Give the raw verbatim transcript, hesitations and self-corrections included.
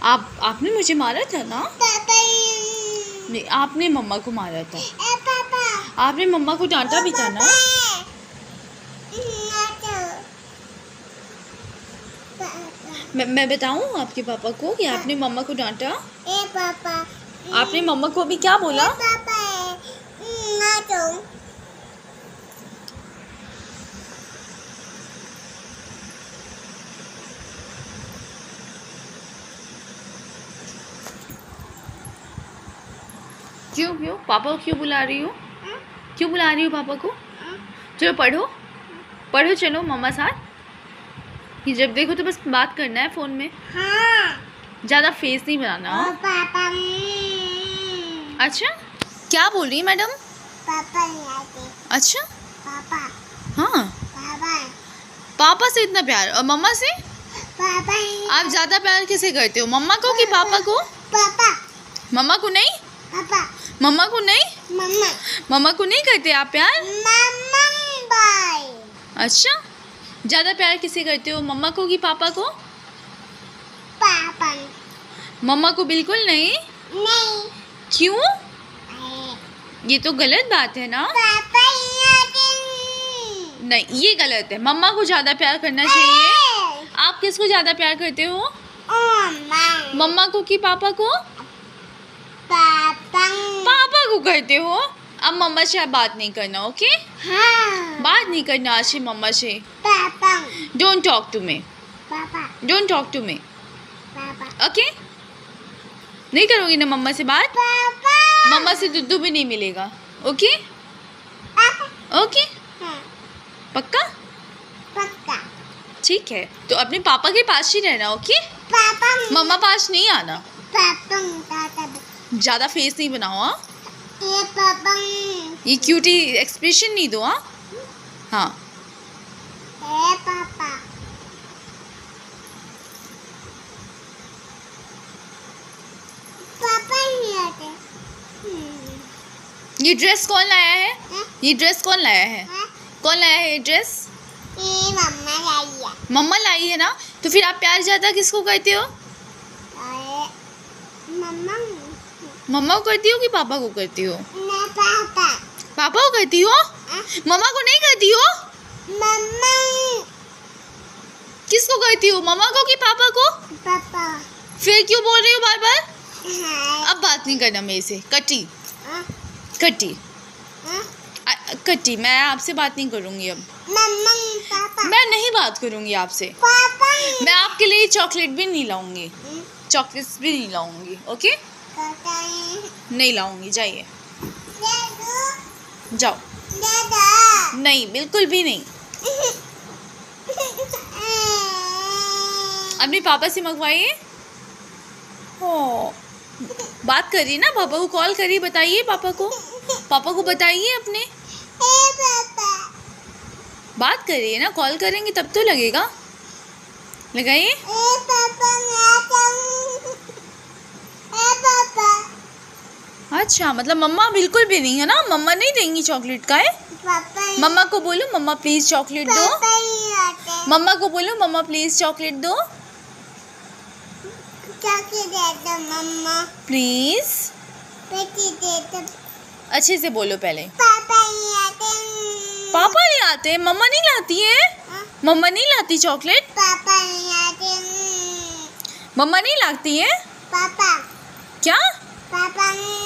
आप आपने मुझे मारा था ना? पापा नहीं, आपने मम्मा को मारा था। ए पापा आपने मम्मा को डांटा भी था ना? मैं मैं बताऊं आपके पापा को कि आपने मम्मा को डांटा? ए पापा आपने मम्मा को अभी क्या बोला? पापा ना तो क्यों क्यों पापा को क्यों बुला रही हो? क्यों बुला रही हो पापा को? चलो पढ़ो पढ़ो, चलो मम्मा साथ। ये जब देखो तो बस बात करना है फ़ोन में। हाँ ज़्यादा फेस नहीं बनाना। ओ पापा अच्छा, क्या बोल रही है मैडम? पापा नहीं आते। अच्छा पापा हाँ, पापा पापा से इतना प्यार और मम्मा से? पापा आप ज़्यादा प्यार किसे करते हो, मम्मा को कि पापा को? पापा मम्मा को नहीं? पापा मम्मा को नहीं? मम्मा मम्मा को नहीं करते आप प्यार? मम्मा बाय। अच्छा, ज़्यादा प्यार किसे करते हो, मम्मा को कि पापा को? पापा मम्मा को बिल्कुल नहीं? नहीं। क्यों? ए, ये तो गलत बात है ना? पापा नहीं आते। नहीं, ये गलत है। मम्मा को ज़्यादा प्यार करना चाहिए। ए, आप किसको ज़्यादा प्यार करते हो, मम्मा मम्मा को कि पापा को? पापा पापा को करते हो। अब मम्मा से आप बात नहीं करना, ओके? हाँ बात नहीं करना आज से मम्मा से। पापा डोंट टॉक टू मी, पापा डोंट टॉक टू मी, पापा ओके? नहीं करोगी ना मम्मा से बात? पापा मम्मा से दुद्धू भी नहीं मिलेगा, ओके? ओके, हाँ, पक्का? पक्का ठीक है, तो अपने पापा के पास ही रहना, ओके? पापा मम्मा पास नहीं आना। पापा पापा ज़्यादा फेस नहीं बनाओ, हाँ? ये पापा ये क्यूटी एक्सप्रेशन नहीं दो, हाँ? हाँ, ए पापा पापा नहीं आते। हम्म, ये ड्रेस कौन लाया है? हाँ? ये ड्रेस कौन लाया है? हाँ? कौन लाया है ये ड्रेस? ये मम्मा लाई है। मम्मा लाई है ना? तो फिर आप प्यार ज़्यादा किसको करते हो? अरे मम्मा मम्मा को करती हो कि पापा को करती हो? मैं पापा पापा को करती हो? हाँ? मम्मा को नहीं करती हो? मम्मा किसको करती हो, मम्मा को कि पापा को? पापा फिर क्यों बोल रही हो बार बार? हाँ अब बात नहीं करना मेरे से, कटी हाँ? कटी हाँ? आ- कटी। मैं आपसे बात नहीं करूँगी अब। मम्मा पापा मैं नहीं बात करूँगी आपसे। पापा मैं आपके लिए चॉकलेट भी नहीं लाऊंगी, हम्म, चॉकलेट्स भी नहीं लाऊंगी, ओके? पापा नहीं लाऊंगी, जाइए दादू जाओ। दादा नहीं, बिल्कुल भी नहीं। अपने पापा से मंगवाइए। ओ, बात करिए ना, पापा को कॉल करिए, बताइए पापा को, पापा को बताइए अपने। ए पापा बात करिए ना, कॉल करेंगे तब तो लगेगा। लगाइए। ए पापा मैं जाऊं। ए पापा अच्छा, मतलब मम्मा बिल्कुल भी नहीं है ना? मम्मा नहीं देंगी चॉकलेट का है? पापा मम्मा को बोलो मम्मा प्लीज चॉकलेट दो। पापा नहीं आते। मम्मा को बोलो मम्मा प्लीज चॉकलेट दो, चॉकलेट दे दो मम्मा। प्लीज। पेटी दे दो। अच्छे से बोलो पहले। पापा नहीं आते। पापा नहीं आते, मम्मा नहीं लाती है? हाँ? मम्मा नहीं लाती चॉकलेट? पापा नहीं आते। मम्मा नहीं लाती है? पापा क्या? पापा नहीं